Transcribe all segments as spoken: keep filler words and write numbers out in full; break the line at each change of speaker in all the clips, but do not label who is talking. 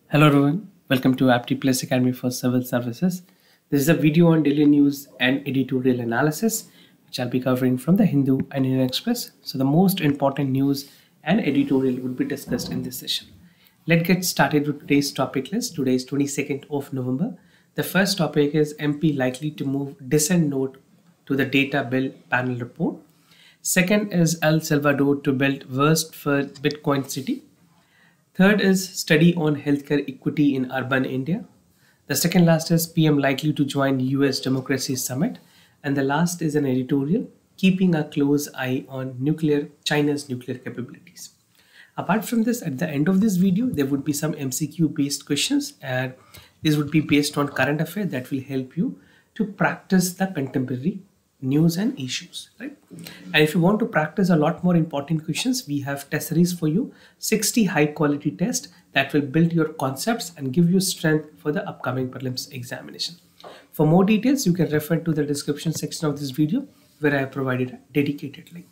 Hello everyone, welcome to Apti Plus Academy for Civil Services. This is a video on daily news and editorial analysis, which I'll be covering from the Hindu and Indian Express. So the most important news and editorial will be discussed in this session. Let's get started with today's topic list. Today is twenty-second of November. The first topic is M P likely to move dissent note to the data bill panel report. Second is El Salvador to build worst for Bitcoin city. Third is study on healthcare equity in urban India. The second last is P M likely to join U S Democracy Summit. And the last is an editorial, keeping a close eye on nuclear China's nuclear capabilities. Apart from this, at the end of this video, there would be some M C Q based questions, and these would be based on current affairs that will help you to practice the contemporary news and issues, right? And if you want to practice a lot more important questions, we have test series for you, sixty high quality tests that will build your concepts and give you strength for the upcoming prelims examination. For more details, you can refer to the description section of this video where I have provided a dedicated link.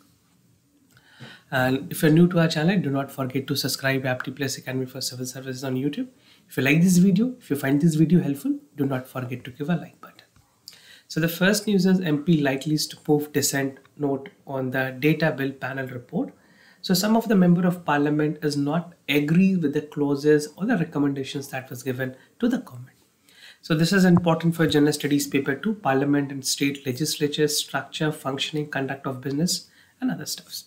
And if you're new to our channel, do not forget to subscribe Apti Plus Academy for Civil Services on YouTube. If you like this video, if you find this video helpful, do not forget to give a like button. So the first news is M P likely to move dissent note on the data bill panel report. So some of the member of parliament is not agree with the clauses or the recommendations that was given to the government. So this is important for general studies paper two, parliament and state legislatures, structure, functioning, conduct of business and other stuffs.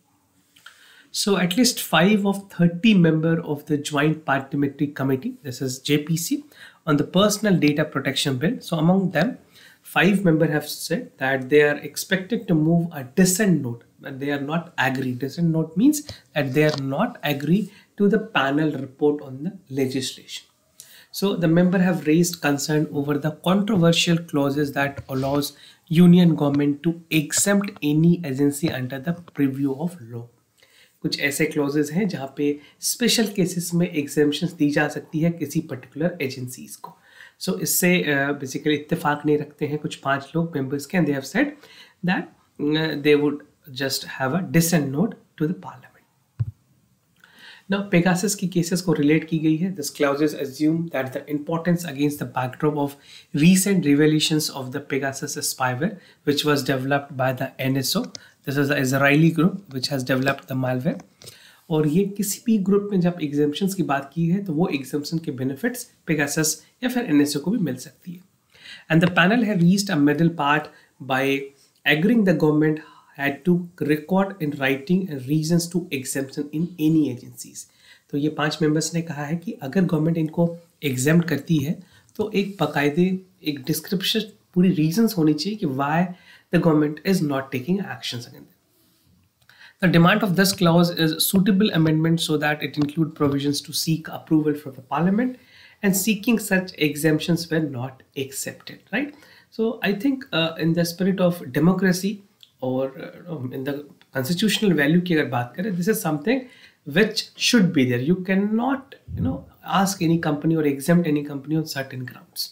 So at least five of thirty member of the Joint Parliamentary Committee, this is J P C, on the personal data protection bill. So among them, five members have said that they are expected to move a dissent note, but they are not agree. Dissent note means that they are not agree to the panel report on the legislation. So the member have raised concern over the controversial clauses that allows union government to exempt any agency under the purview of law. कुछ ऐसे clauses हैं जहाँ पे special cases में exemptions दी जा सकती है किसी पर्टिकुलर एजेंसीज को. सो so, इससे बेसिकली uh, इत्तेफाक नहीं रखते हैं कुछ पांच लोग मेंबर्स के, and they have said that they would just have a dissent note to the parliament. Now Pegasus की केसेस को रिलेट की गई है. This clauses assume that the importance against the backdrop of recent revelations of the Pegasus spyware which was developed by the N S O. This is the Israeli group which has developed the malware. और ये किसी भी group में जब exemptions की बात की है तो वो एग्जाम्पशन के बेनिफिट्स पेगासस या फिर एनएसओ को भी मिल सकती है. And the panel have reached a middle part by agreeing the government had to record in writing reasons to exemption in any agencies. तो ये पांच मेंबर्स ने कहा है कि अगर गवर्नमेंट इनको एग्जाम्प्ट करती है तो एक बाकायदे एक डिस्क्रिप्शन पूरी रीजंस होनी चाहिए कि why the government is not taking actions against. The demand of this clause is suitable amendment so that it include provisions to seek approval from the parliament, and seeking such exemptions were not accepted, right? So I think uh, in the spirit of democracy or uh, in the constitutional value की अगर बात करें, this is something which should be there. You cannot, you know, ask any company or exempt any company on certain grounds.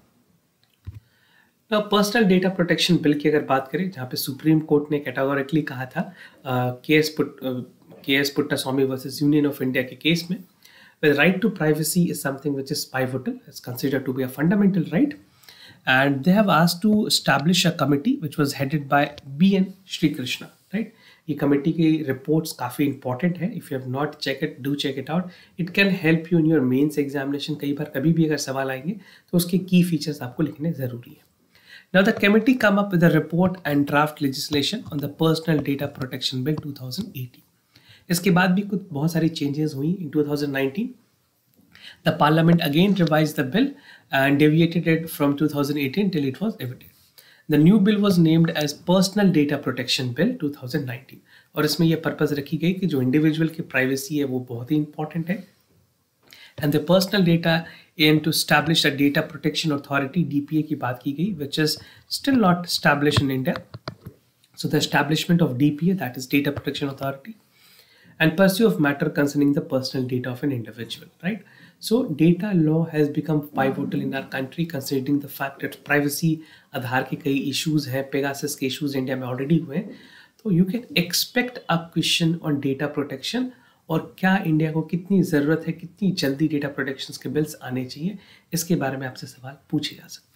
Personal data protection bill की अगर बात करें, जहाँ पे सुप्रीम कोर्ट ने कैटेगोरिकली कहा था के एस पुट K S Puttaswamy versus Union of India के केस में, the right to privacy is something which is pivotal, it's considered to be a fundamental right, and they have asked to establish a committee which was headed by B N Sri Krishna, right? ये committee की reports काफ़ी important है. If you have not check it, do check it out. It can help you in your mains examination. कई बार कभी भी अगर सवाल आएंगे तो उसके की फीचर्स आपको लिखने ज़रूरी है. Now the committee come up with a report and draft legislation on the Personal Data Protection Bill twenty eighteen. इसके बाद भी कुछ बहुत सारी changes हुई in twenty nineteen. The Parliament again revised the bill and deviated it from twenty eighteen till it was evaded. The new bill was named as Personal Data Protection Bill twenty nineteen. और इसमें यह purpose रखी गई कि जो individual की privacy है वो बहुत ही इंपॉर्टेंट है. And the personal data aim to establish a data protection authority, D P A की बात की गई, which is still not established in India. So the establishment of D P A, that is Data Protection Authority, and pursue of matter concerning the personal data of an individual, right? So data law has become pivotal in our country, considering the fact that privacy आधार के कई issues हैं, Pegasus के issues India में already हुए हैं. तो you can expect a question on data protection और क्या इंडिया को कितनी ज़रूरत है, कितनी जल्दी डेटा प्रोटेक्शन के बिल्स आने चाहिए, इसके बारे में आपसे सवाल पूछे जा सकते हैं।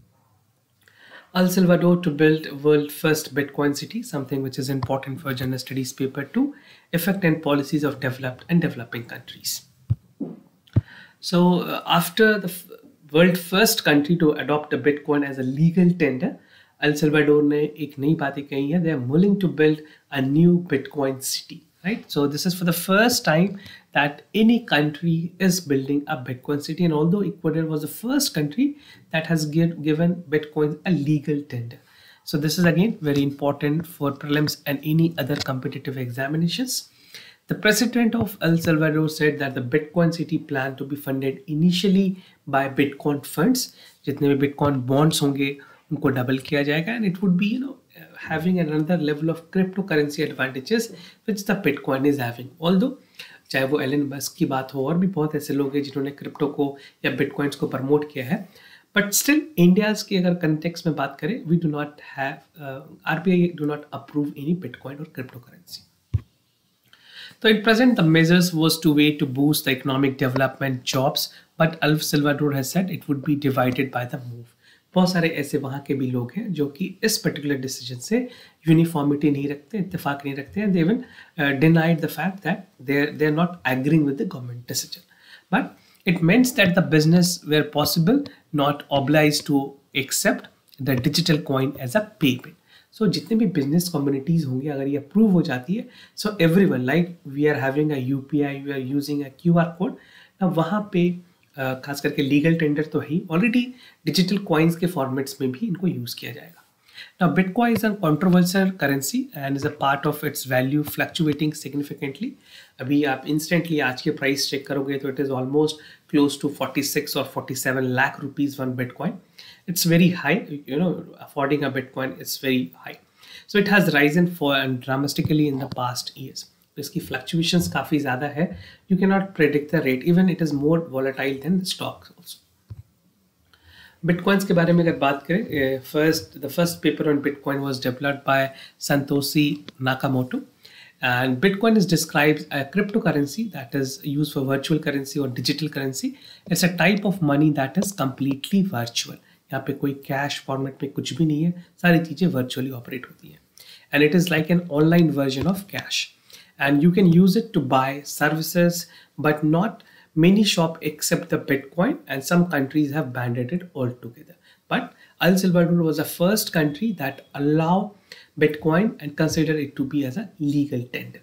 El Salvador to build world first Bitcoin city, something which is important for General Studies paper two, effect and policies of developed and developing countries. So uh, after the world first country to adopt a Bitcoin as a legal tender, El Salvador ने एक नई बातें कही है. They are willing to build a new Bitcoin city, right? So this is for the first time that any country is building a Bitcoin city, and although Ecuador was the first country that has give, given Bitcoin a legal tender. So this is again very important for prelims and any other competitive examinations. The president of El Salvador said that the Bitcoin city planned to be funded initially by Bitcoin funds. जितने भी Bitcoin bonds होंगे उनको double किया जाएगा, and it would be you know having another level of cryptocurrency advantages which the Bitcoin is having. Although चाहे वो Elon Musk की बात हो, और भी बहुत ऐसे लोग हैं जिन्होंने क्रिप्टो को या बिटकॉइंस को प्रमोट किया है, बट स्टिल इंडियाज की अगर कंटेक्स्ट में बात करें, we do not have, RBI do not approve any bitcoin और crypto currency. So at present, the measures was to way to boost the economic development, jobs, but El Salvador has said it would be divided by the move. बहुत सारे ऐसे वहाँ के भी लोग हैं जो कि इस पर्टिकुलर डिसीजन से यूनिफॉर्मिटी नहीं रखते, इत्तेफाक नहीं रखते हैं. They even denied the fact that they they are not agreeing with the government decision, but it means that the business were possible not oblige to accept the digital coin as a payment. So जितने भी business communities होंगे, अगर ये approve हो जाती है, so every one like we are having a U P I, we are using a Q R code, वहाँ पे Uh, खास करके लीगल टेंडर तो है, ऑलरेडी डिजिटल कॉइन्स के फॉर्मेट्स में भी इनको यूज किया जाएगा. Now bitcoin is a controversial currency and is a part of its value fluctuating significantly. अभी आप इंस्टेंटली आज के प्राइस चेक करोगे तो it is almost close to forty six और forty seven lakh rupees one bitcoin. It's very high, you know affording a bitcoin it's very high. So it has risen for dramatically in the past years. इसकी fluctuations काफ़ी ज़्यादा है. You can not predict the rate, even it is more volatile than stocks also. Bitcoins के बारे में अगर बात करें, first the first paper on bitcoin was developed by Satoshi Nakamoto, and bitcoin is describes a crypto currency that is used for virtual currency और digital currency. It's a type of money that is completely virtual. यहाँ पे कोई cash format में कुछ भी नहीं है, सारी चीज़ें वर्चुअली ऑपरेट होती हैं, and it is like an online version of cash. And you can use it to buy services, but not many shop accept the Bitcoin, and some countries have banned it altogether. But El Salvador was the first country that allow Bitcoin and consider it to be as a legal tender.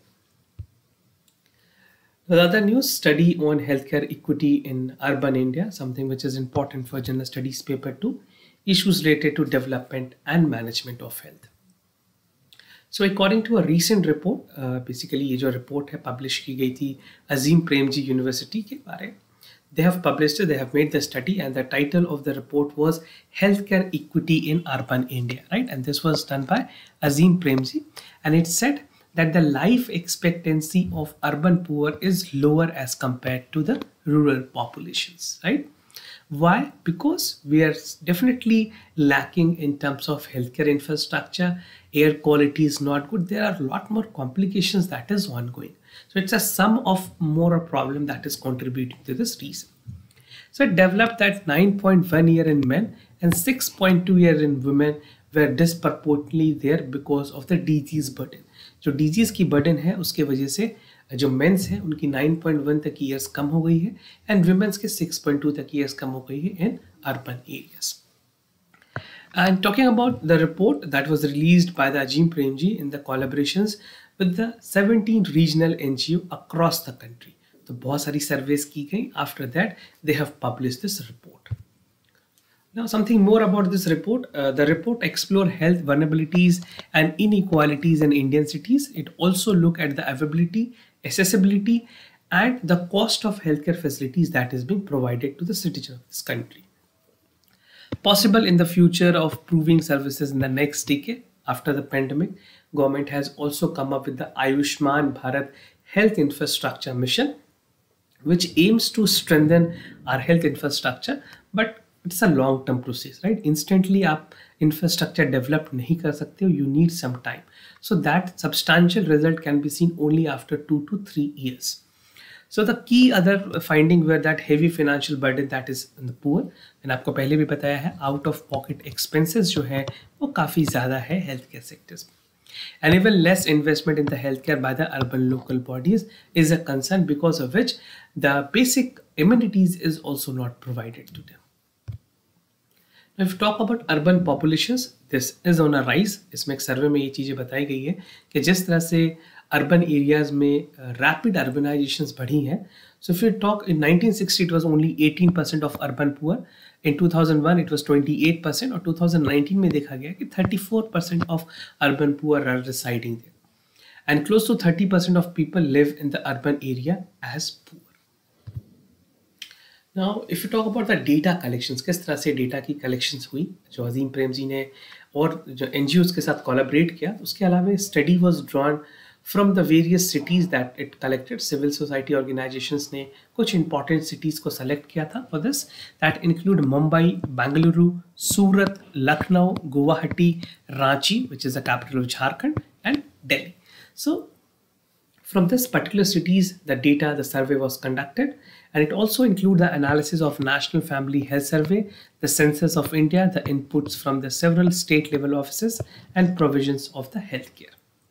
The other news, study on healthcare equity in urban India, something which is important for General Studies paper two, issues related to development and management of health. So according to a recent report, uh, basically ये जो report है publish की गई थी Azim Premji university के बारे, they have published it, they have made the study, and the title of the report was Healthcare Equity in Urban India, right? And this was done by Azim Premji, and it said that the life expectancy of urban poor is lower as compared to the rural populations, right? Why? Because we are definitely lacking in terms of healthcare infrastructure. Air quality is not good. There are a lot more complications that is ongoing. So it's a sum of more problem that is contributing to this reason. So it developed that nine point one year in men and six point two year in women were disproportionately there because of the disease burden. जो disease की burden है उसके वजह से जो men's हैं उनकी nine point one तक ईयर्स कम हो गई है, एंड वुमेन्स के सिक्स पॉइंट टू तक ईयर्स कम हो गई है in urban areas. And talking about the report that was released by the Azim Premji in the collaborations with the seventeen regional N G O across the country. तो बहुत सारी सर्वेस की गई. After that, they have published this report. Now, something more about this report. Uh, the report explore health vulnerabilities and inequalities in Indian cities. It also look at the availability, accessibility, and the cost of healthcare facilities that is being provided to the citizens of this country. Possible in the future of proving services in the next decade after the pandemic, government has also come up with the Ayushman Bharat Health Infrastructure Mission, which aims to strengthen our health infrastructure. But it's a long term process, right? Instantly आप infrastructure develop नहीं कर सकते हो, you need some time. So that substantial result can be seen only after two to three years. So the key other finding were that heavy financial burden that is in the poor. मैंने आपको पहले भी बताया है, out of pocket expenses जो है वो काफ़ी ज़्यादा है healthcare sectors. And even less investment in the healthcare by the urban local bodies is a concern, because of which the basic amenities is also not provided to them. If you talk about urban populations, this is on a rise. इसमें एक सर्वे में ये चीज़ें बताई गई है कि जिस तरह से अर्बन एरियाज में रैपिड अर्बनाइजेशंस बढ़ी हैं. So if you talk in nineteen sixty it was only eighteen percent of urban poor, in two thousand one it was twenty eight percent, और टू थाउजेंड नाइनटीन में देखा गया कि thirty four percent of urban poor are residing there, and close to thirty percent of people live in the urban area as poor. Now, if you talk about the data collections, किस तरह से data की collections हुई, जो अजीम प्रेम जी ने और जो N G Os के साथ कोलैबोरेट किया, उसके अलावा study was drawn from the various cities that it collected. Civil society organisations ने कुछ इंपॉर्टेंट सिटीज़ को सेलेक्ट किया था for this, that include Mumbai, Bengaluru, Surat, Lucknow, Guwahati, Ranchi which is the capital of Jharkhand, and Delhi. So from this particular cities, the data, the survey was conducted, and it also include the analysis of National Family Health Survey, the Census of India, the inputs from the several state level offices, and provisions of the healthcare.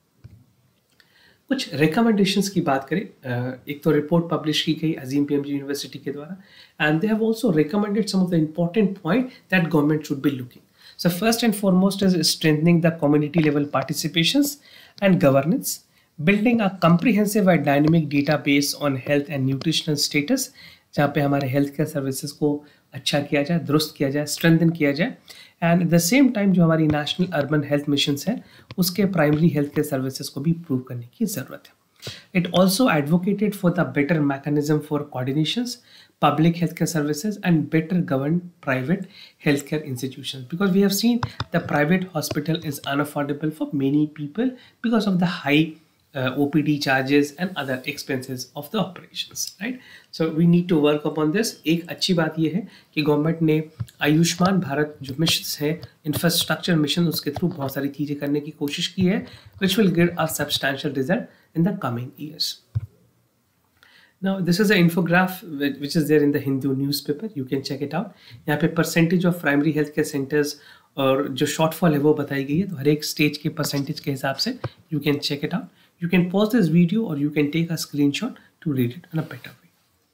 कुछ recommendations की बात करें, एक तो report publish की गई अजीम PMG university के द्वारा, and they have also recommended some of the important point that government should be looking. So first and foremost is strengthening the community level participations and governance, building a comprehensive and dynamic database on health and nutritional status, जहाँ पे हमारे health care services को अच्छा किया जाए, दुरुस्त किया जाए, स्ट्रेंथन किया जाए, and at the same time जो हमारी नेशनल अर्बन हेल्थ मिशन है उसके प्राइमरी हेल्थ केयर सर्विसेज को भी इम्प्रूव करने की ज़रूरत है. It also advocated for the better mechanism for coordinations, public healthcare services, and better governed private healthcare institutions, because we have seen the private hospital is unaffordable for many people because of the high Uh, O P D charges and other expenses of the operations, right? So we need to work upon this. एक अच्छी बात ये है कि government ने आयुष्मान भारत जो mission है, infrastructure mission, उसके थ्रू बहुत सारी चीज़ें करने की कोशिश की है, which will give a substantial result in the coming years. Now this is an infograph which is there in the Hindu newspaper. You can check it out. यहाँ पे percentage of primary healthcare centers और जो shortfall है वो बताई गई है, तो हर एक स्टेज के परसेंटेज के हिसाब से you can check it out. You can pause this video or you can take a screenshot to read it in a better way.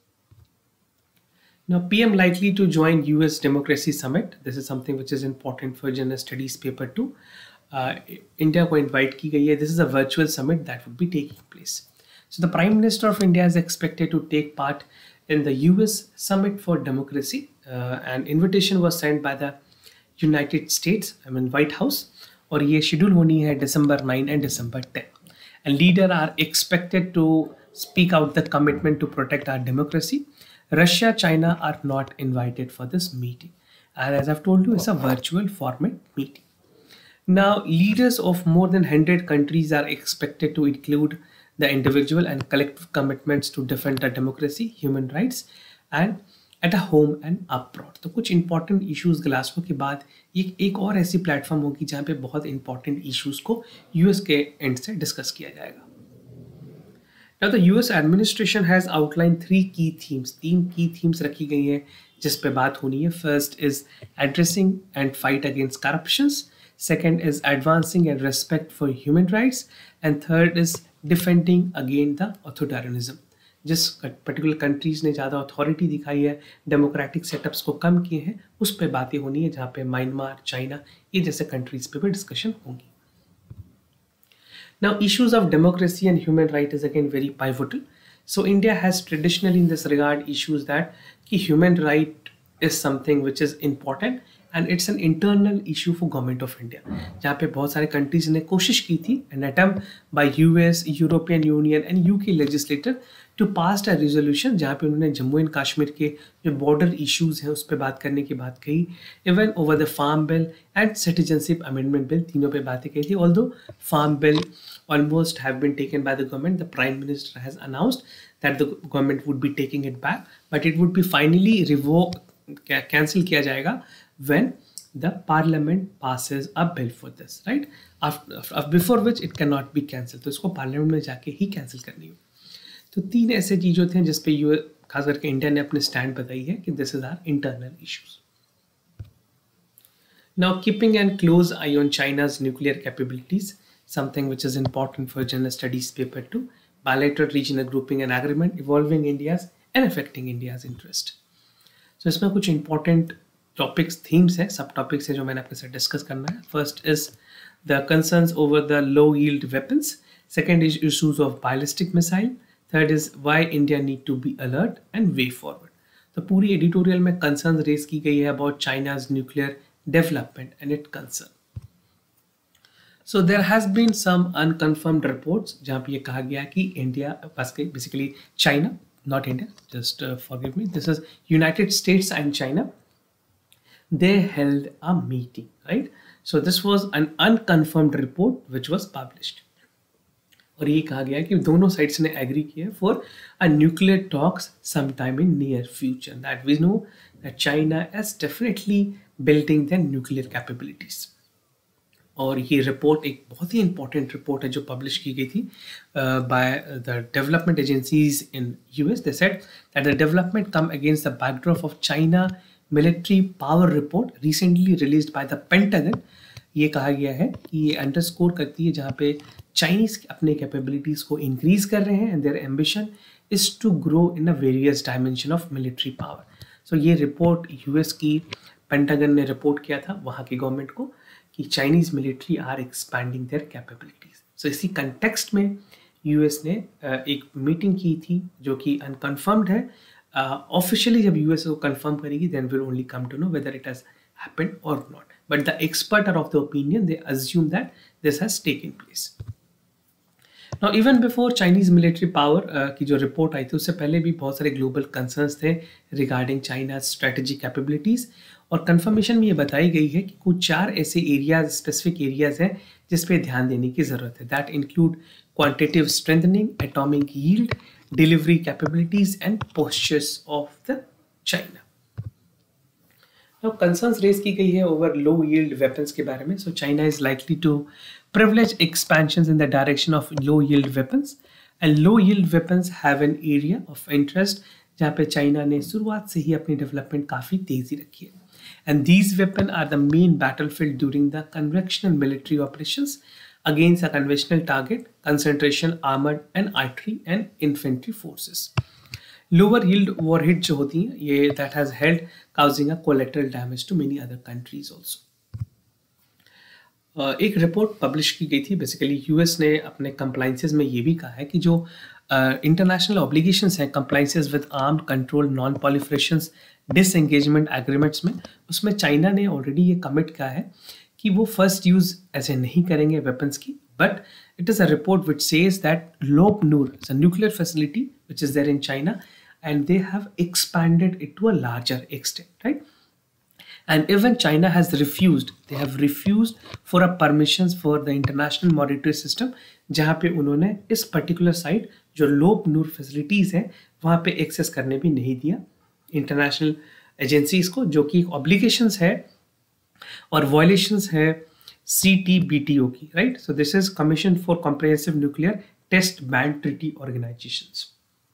Now, P M likely to join U S Democracy Summit. This is something which is important for General Studies Paper two. Uh, India को invite की गई है. This is a virtual summit that would be taking place. So the Prime Minister of India is expected to take part in the U S Summit for Democracy. Uh, an invitation was sent by the United States, I mean White House, और ये schedule होनी है December ninth and December tenth. And leaders are expected to speak out the commitment to protect our democracy. Russia, China are not invited for this meeting. And as I've told you, it's a virtual format meeting. Now, leaders of more than one hundred countries are expected to include the individual and collective commitments to defend the democracy, human rights, and at a home and abroad. तो कुछ important issues Glasgow के बाद ये एक और ऐसी platform होगी जहाँ पे बहुत important issues को यूएस के एंड से डिस्कस किया जाएगा. Now the U S administration has outlined three key themes. तीन key themes रखी गई हैं जिस पे बात होनी है. First is addressing and fight against corruptions. Second is advancing and respect for human rights. And third is defending against the authoritarianism. जिस पर्टिकुलर कंट्रीज़ ने ज़्यादा अथॉरिटी दिखाई है, डेमोक्रेटिक सेटअप्स को कम किए हैं, उस पे बातें होनी है, जहाँ पे म्यांमार, चाइना, ये जैसे कंट्रीज़ पे भी डिस्कशन होंगी. Now, issues of democracy and human right is again very pivotal. So India has traditionally in this regard issues that कि human right is something which is important and it's an internal issue for government of India. जहाँ पे बहुत सारे countries ने कोशिश की थी an attempt by U S, European Union and U K legislator to pass a resolution जहाँ पे उन्होंने जम्मू एंड कश्मीर के जो border issues हैं उस पे बात करने की बात कही. Even over the farm bill and citizenship amendment bill तीनों पे बातें कही थी. Although farm bill almost have been taken by the government, the Prime Minister has announced that the government would be taking it back, but it would be finally revoked cancel किया जाएगा when the parliament passes a bill for this, right, before which it can not be cancel. तो इसको parliament में जाके ही cancel करनी हो। तो तीन ऐसे चीज़ें थे जिसपे यू खास करके इंडिया ने अपने स्टैंड बताई है कि this is our internal issues. Now, keeping a close eye on China's nuclear capabilities, something which is important for General Studies paper two, bilateral regional grouping and agreement evolving India's and affecting India's interest. So, इसमें कुछ important topics, themes है, सब topics है जो मैंने आपके साथ discuss करना है. First is the concerns over the low yield weapons. Second is issues of ballistic missile. Third is why India need to be alert and way forward. तो पूरी editorial में concerns raise की गई है about China's nuclear development and its concern. So there has been some unconfirmed reports जहाँ पे ये कहा गया कि India basically China, not India, just uh, forgive me, this is United States and China, they held a meeting, right? So this was an unconfirmed report which was published. और ये कहा गया कि दोनों साइड्स ने एग्री किया for a nuclear talks sometime in near future, that we know that China is definitely building their nuclear capabilities. और ये रिपोर्ट एक बहुत ही इंपॉर्टेंट रिपोर्ट है जो पब्लिश की गई थी by the development agencies in US. They said that the development come against the backdrop of China military power report recently released by the Pentagon. ये कहा गया है कि ये अंडरस्कोर करती है जहाँ पे चाइनीज अपने कैपेबिलिटीज को इंक्रीज कर रहे हैं and their ambition is to grow in a various dimension of military power. So ये रिपोर्ट यूएस की पेंटागन ने रिपोर्ट किया था वहाँ की गवर्नमेंट को कि Chinese military are expanding their capabilities. So इसी कंटेक्स्ट में यूएस ने एक मीटिंग की थी जो कि अनकन्फर्म्ड है। ऑफिशियली uh, जब यूएस को कंफर्म करेगी then will only come to know whether it has happened और not, but the experts are of the opinion, they assume that this has taken place. Now even before Chinese military power uh, की जो report आई थी उससे पहले भी बहुत सारे global concerns थे रिगार्डिंग चाइनाज स्ट्रेटेजिक कैपेबिलिटीज, और कंफर्मेशन में ये बताई गई है कि कुछ चार ऐसे एरियाज, स्पेसिफिक एरियाज हैं जिस पे ध्यान देने की जरूरत है। That include quantitative strengthening, atomic yield, delivery capabilities and postures of the China. Now concerns raise की गई है over low yield weapons के बारे में। So China is likely to privilege expansions in the direction of low yield weapons, and low yield weapons have an area of interest जहाँ पे China ने शुरुआत से ही अपनी डेवलपमेंट काफ़ी तेज़ी रखी है। And these weapons are the main battlefield during the conventional military operations against a conventional target, concentration armored and artillery and infantry forces. Lower yield warhead जो होती हैं ये that has held causing a collateral damage to many other countries also. एक report publish की गई थी, basically US ने अपने कंप्लाइंसेस में ये भी कहा है कि जो इंटरनेशनल uh, ऑब्लिगेशंस हैं compliances with armed control non proliferations disengagement agreements में, उसमें चाइना ने ऑलरेडी ये कमिट किया है कि वो फर्स्ट यूज ऐसे नहीं करेंगे वेपन्स की, but it is a report which says that Lop Nur is a nuclear facility which is there in China and they have expanded it to a larger extent, right? And even China has refused, they have refused for a permissions for the international monetary system जहाँ पे उन्होंने इस particular site जो लोप नूर facilities है वहाँ पे access करने भी नहीं दिया international agencies को, जो कि obligations है और violations है C T B T O की, right? So this is Commission for Comprehensive Nuclear Test Ban Treaty Organizations.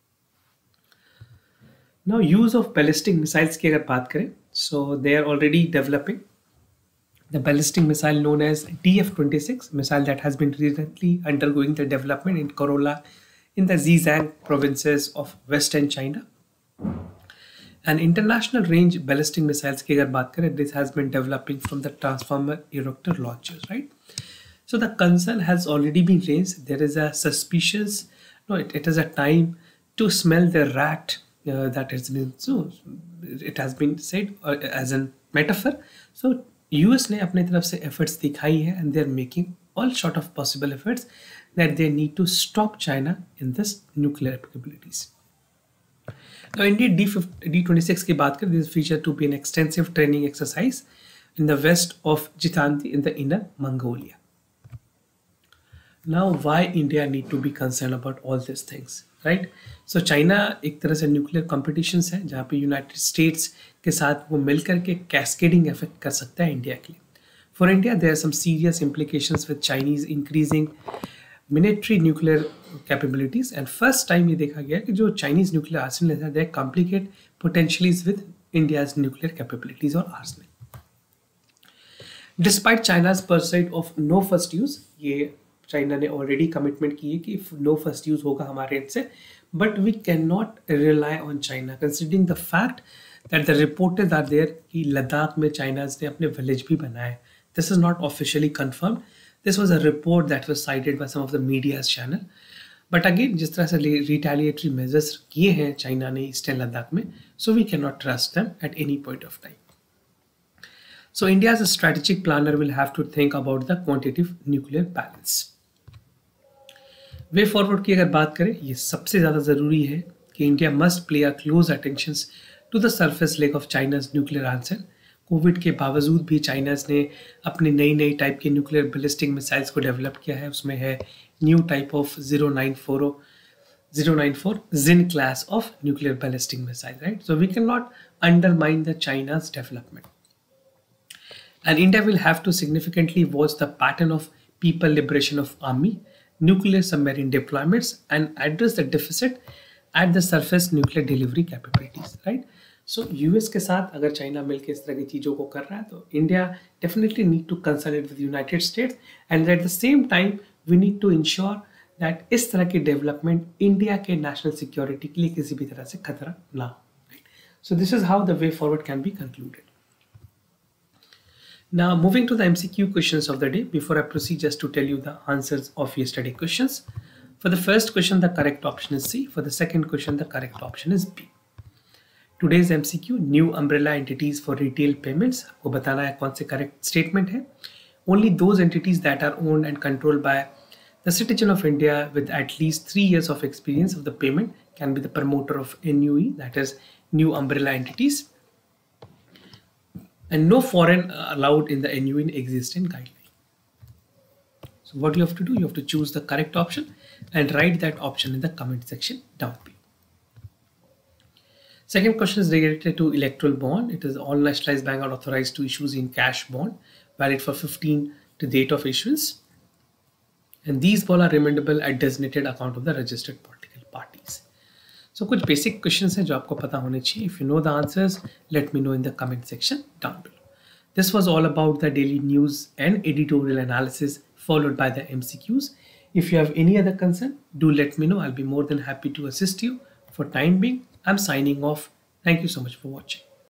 Now use of ballistic missiles की अगर बात करें, so they are already developing the ballistic missile known as D F twenty-six missile that has been recently undergoing the development in Corolla in the Zhejiang provinces of western China. And international range ballistic missiles की अगर बात करें, this has been developing from the transformer eruptor launchers, right? So the concern has already been raised. There is a suspicious, no, it, it is a time to smell the rat. Uh, that has been so it has been said uh, as a metaphor. So U S ने अपने तरफ से efforts दिखाई है and they are making all sort of possible efforts that they need to stop China in this nuclear capabilities. Now indeed D twenty-six की बात करें, this is featured to be an extensive training exercise in the west of Jitanti in the inner Mongolia. Now why India need to be concerned about all these things, right. So China एक तरह से nuclear competitions है जहाँ पे United states के साथ वो मिलकर के कैस्केडिंग इफेक्ट कर सकता है इंडिया के लिए। For India there are some serious implications with Chinese increasing military nuclear capabilities and first time ये देखा गया कि जो चाइनीज न्यूक्लियर आर्सेनल है they complicate potentialities with India's nuclear capabilities और arsenal. Despite China's pursuit of no first use, ये China ने already commitment की है कि नो फर्स्ट यूज होगा हमारे एंड से, but we can not rely on China considering the fact that the reported are there कि लद्दाख में चाइनाज ने अपने विलेज भी बनाए। This is not officially confirmed, this was a report that was cited by some of the medias channel, but again जिस तरह से retaliatory measures किए हैं चाइना ने ईस्टर्न लद्दाख में, so we can not trust them at any point of time. So India as a strategic planner will have to think about the quantitative nuclear balance. Way forward की अगर बात करें, ये सबसे ज़्यादा ज़रूरी है कि India must play a close attention to the surface lake of China's nuclear answer. Covid के बावजूद भी चाइनाज ने अपनी नई नई टाइप के न्यूक्लियर बैलिस्टिक मिसाइल्स को डेवलप किया है। उसमें है new type of zero nine four zero nine four Jin class of nuclear ballistic missile, right. So we can not undermine the China's development and India will have to significantly watch the pattern of people liberation of army, nuclear submarine deployments and address the deficit at the surface nuclear delivery capabilities, right? So U S के साथ अगर China मिलकर इस तरह की चीज़ों को कर रहा है तो India definitely need to consolidate with United States and at the same time we need to ensure that इस तरह की डेवलपमेंट इंडिया के नेशनल सिक्योरिटी के लिए किसी भी तरह से खतरा ना हो, right? So this is how the way forward can be concluded. Now moving to the M C Q questions of the day. Before I proceed, just to tell you the answers of yesterday questions. For the first question, the correct option is C. For the second question, the correct option is B. Today's M C Q, new umbrella entities for retail payments. आपको बताना है कौन से correct statement है. Only those entities that are owned and controlled by the citizen of India with at least three years of experience of the payment can be the promoter of N U E, that is new umbrella entities. And no foreign allowed in the N U E existing guideline. So what you have to do, you have to choose the correct option and write that option in the comment section down below. Second question is related to electoral bond. It is all nationalized banks are authorized to issue in cash bond valid for fifteen to date of issuance. And these bonds are remittable at designated account of the registered political parties. So कुछ basic questions हैं जो आपको पता होने चाहिए. If you know the answers, let me know in the comment section down below. This was all about the daily news and editorial analysis followed by the M C Qs. If you have any other concern, do let me know. I'll be more than happy to assist you. For time being, I'm signing off. Thank you so much for watching.